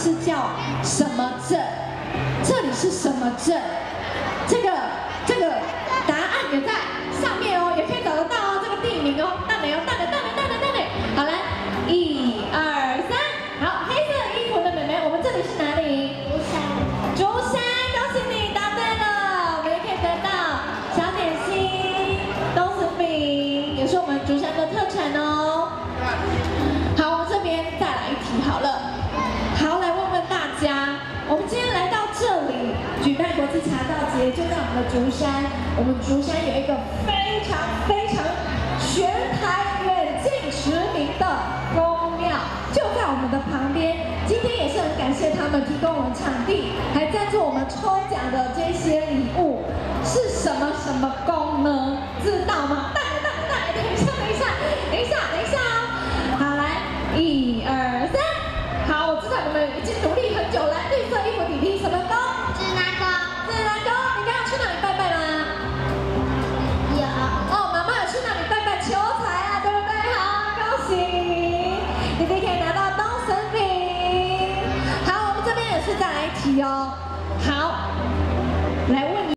是叫什么镇？这里是什么镇？这个答案也在上面哦，也可以找得到哦，这个地名哦，大美哦，大美。好来，1、2、3，好，黑色衣服的妹妹，我们这里是哪里？竹山，恭喜你答对了，我们也可以得到小点心、冬子饼，也是我们竹山的特产哦。好，我们这边再来一题好了。好，来问问大家，我们今天来到这里举办国际茶道节，就在我们的竹山。我们竹山有一个非常全台远近驰名的宫庙，就在我们的旁边。今天也是很感谢他们提供我们场地，还赞助我们抽奖的这些礼物。是什么宫呢？知道吗？大家，等一下哦。好，来，1、2、3。好，我知道你们已经努力很久了。绿色衣服弟弟什么宫？指南宫。你刚刚去哪里拜拜啦？有。哦，妈妈有去哪里拜拜求财啊，对不对？好，恭喜你，弟弟可以拿到冬笋饼。好，我们这边也是再来一题哦。